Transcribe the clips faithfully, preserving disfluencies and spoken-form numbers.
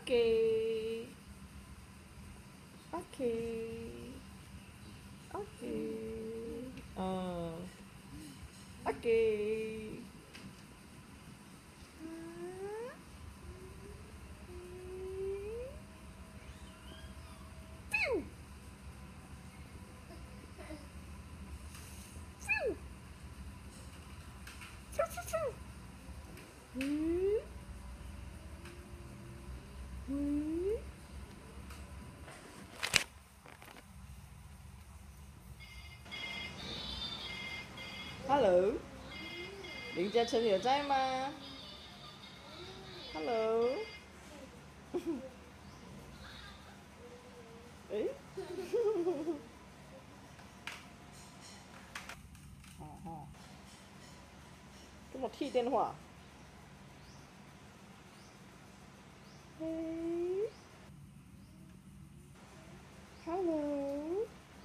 Okay. Okay. Okay. Uh. Okay. Pew! Pew! Pew, pew, pew. Hmm? Hmm? Hello，林嘉诚有在吗？Hello，诶，哦哦，跟我替电话。Hey, hello,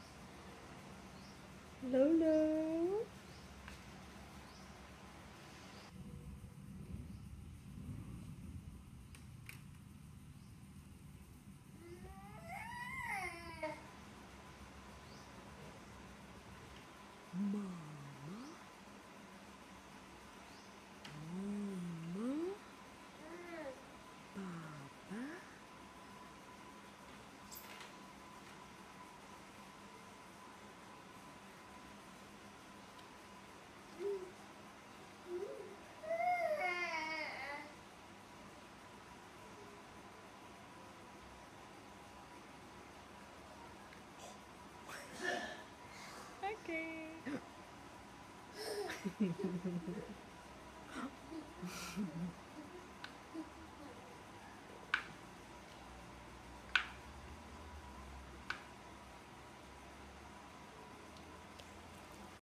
Lolo. Okay.